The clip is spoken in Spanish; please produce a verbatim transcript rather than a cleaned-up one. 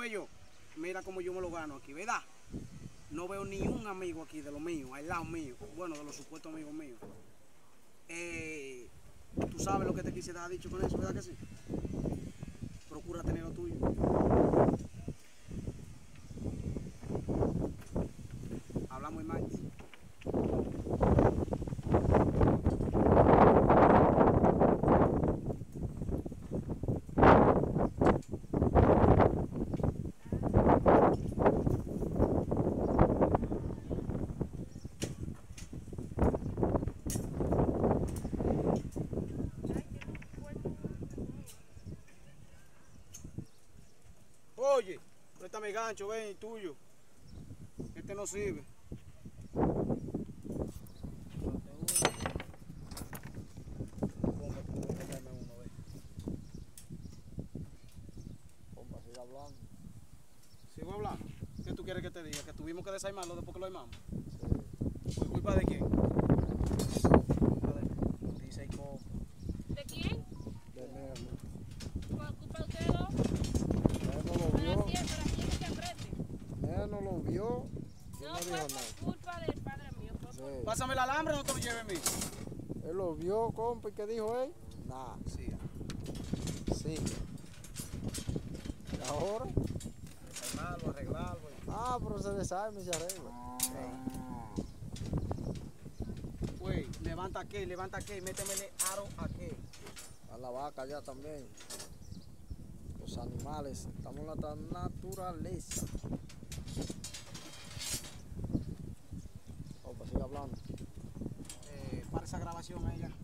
ves yo, mira cómo yo me lo gano aquí, ¿verdad? No veo ni un amigo aquí de los míos, al lado mío, bueno, de los supuestos amigos míos. Eh, Tú sabes lo que te quise dar dicho con eso, ¿verdad que sí? Procura tener lo tuyo. Hablamos en más. Oye, préstame el gancho, ven, el tuyo. Este no sirve. Compa, sigue hablando. ¿Sigo hablando? ¿Qué tú quieres que te diga? ¿Que tuvimos que desarmarlo después que lo armamos? Sí. ¿Por culpa de quién? Culpa de... Dice el compa. ¿De quién? De Nemo. ¿Por culpa de ustedes dos? Nemo lo Pero vio. así es, pero así es que se aprende. Nemo lo vio. Y No no fue dijo nada. por culpa del padre mío, fue por... Sí. Pásame el alambre, no te lo lleves a mí. Él lo vio, compa, ¿y qué dijo él? Nada. Sí. Sí. ¿Y ahora? Desarmarlo, arreglarlo. Ah, pero se desarma y se arregla. Güey, levanta aquí, levanta aquí, métemele aro aquí. A la vaca ya también. Los animales, estamos en la naturaleza. Compa, sigue hablando. Eh, para esa grabación ahí ya.